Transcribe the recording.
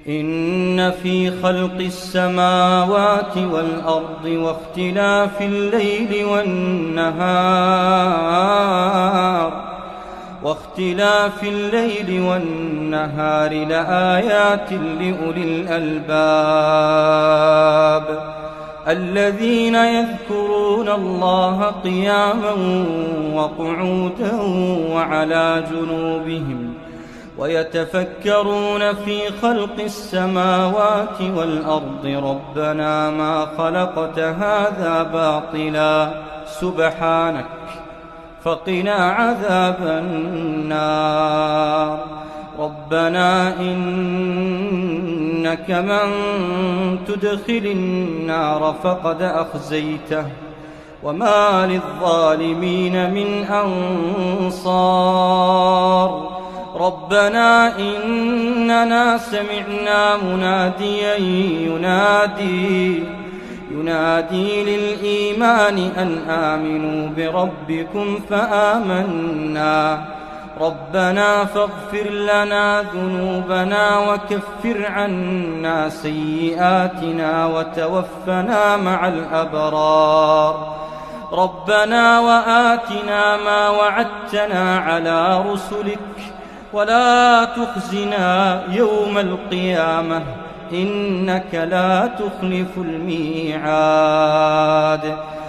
إن في خلق السماوات والأرض واختلاف الليل والنهار لآيات لأولي الألباب الذين يذكرون الله قياما وقعودا وعلى جنوبهم ويتفكرون في خلق السماوات والأرض ربنا ما خلقت هذا باطلا سبحانك فقنا عذاب النار ربنا إنك من تدخل النار فقد أخزيته وما للظالمين من أنصار ربنا إننا سمعنا مناديا ينادي للإيمان أن آمنوا بربكم فآمنا ربنا فاغفر لنا ذنوبنا وكفر عنا سيئاتنا وتوفنا مع الأبرار ربنا وآتنا ما وعدتنا على رسلك ولا تخزنا يوم القيامة إنك لا تخلف الميعاد